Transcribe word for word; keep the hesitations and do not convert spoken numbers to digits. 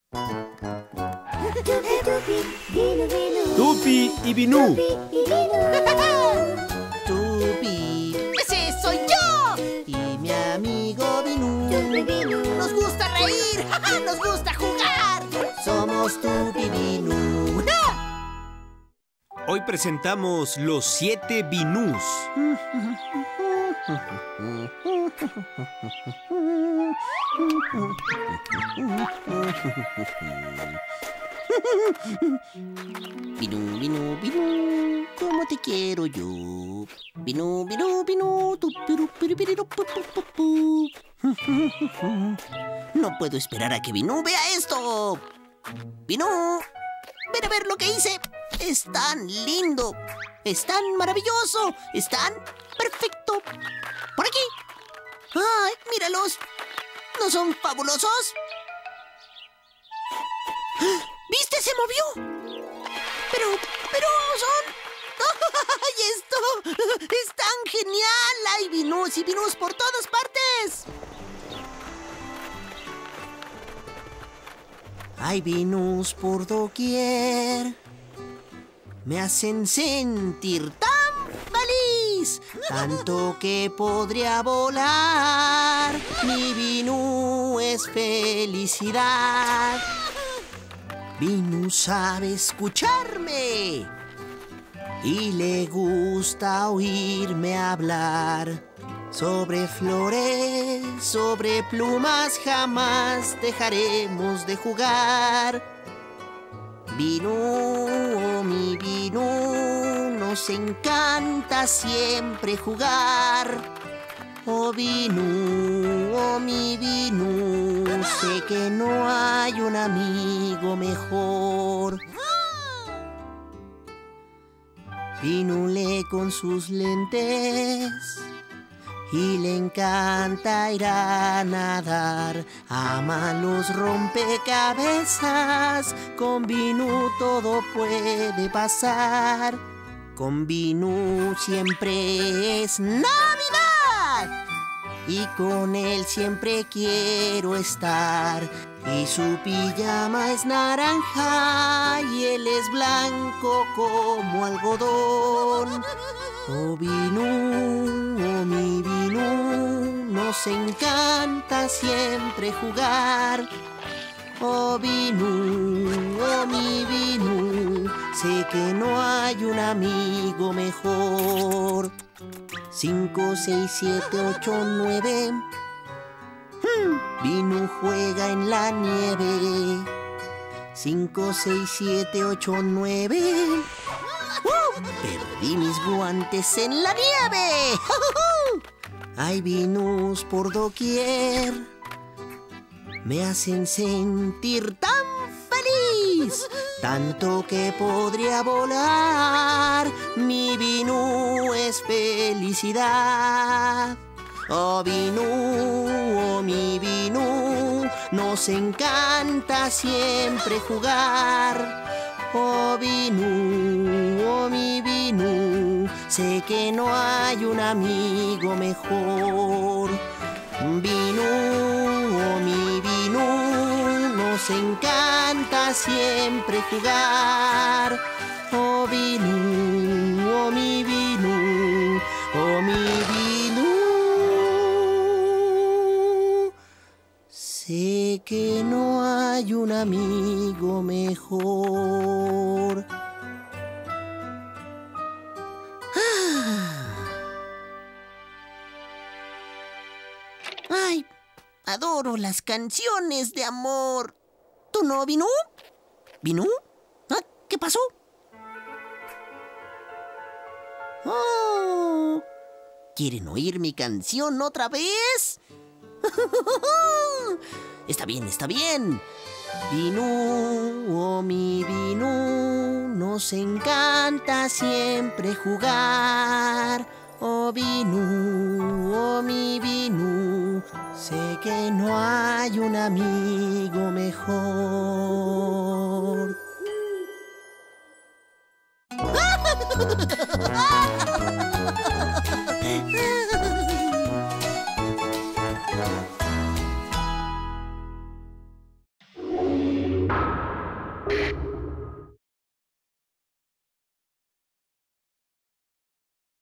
Tupi y Binú. Tupi. ¡Ese soy yo! Y mi amigo Binú. Nos gusta reír, nos gusta jugar. Somos Tupi y Binú. Hoy presentamos los siete Binús. Binú, Binú, Binú, ¿cómo te quiero yo? Binú, Binú, Binú, tu, piru, piru, piru, pu, pu, pu, pu. No puedo esperar a que Binú vea esto. Binú, ven a ver lo que hice. Es tan lindo, es tan maravilloso, es tan perfecto. Por aquí. ¡Ay, míralos! ¿No son fabulosos? ¿Viste? ¡Se movió! Pero, pero son... ¡Ay, esto es tan genial! ¡Hay binús y binús por todas partes! Hay binús por doquier. Me hacen sentir tan feliz, tanto que podría volar. Mi binú es felicidad. Binú sabe escucharme y le gusta oírme hablar. Sobre flores, sobre plumas, jamás dejaremos de jugar. Binú, oh mi Binú, nos encanta siempre jugar. Oh Binú, oh mi Binú, sé que no hay un amigo mejor. Binú lee con sus lentes y le encanta ir a nadar. Ama los rompecabezas, con Binú todo puede pasar. Con Binú siempre es Navidad y con él siempre quiero estar. Y su pijama es naranja y él es blanco como algodón. Oh Binú, oh mi Binú, nos encanta siempre jugar. Oh Binú, oh mi Binú, sé que no hay un amigo mejor. Cinco, seis, siete, ocho, nueve. Hmm, Binú juega en la nieve. Cinco, seis, siete, ocho, nueve. ¡Uh! Perdí mis guantes en la nieve. Hay binús por doquier. Me hacen sentir tan feliz, tanto que podría volar. Mi Binú es felicidad. Oh Binú, oh mi Binú, nos encanta siempre jugar. Oh Binú, oh mi Binú, sé que no hay un amigo mejor. Binú, oh mi Binú, nos encanta siempre jugar. Oh Binú, oh mi Binú, oh mi Binú, sé que no hay un amigo mejor. Ay, adoro las canciones de amor. ¿Tú no, Binú? ¿Binú? ¿Ah? ¿Qué pasó? Oh, ¿quieren oír mi canción otra vez? Está bien, está bien. Binú, oh mi Binú, nos encanta siempre jugar. Oh Binú, oh mi Binú, sé que no hay un amigo mejor. ¡Binú!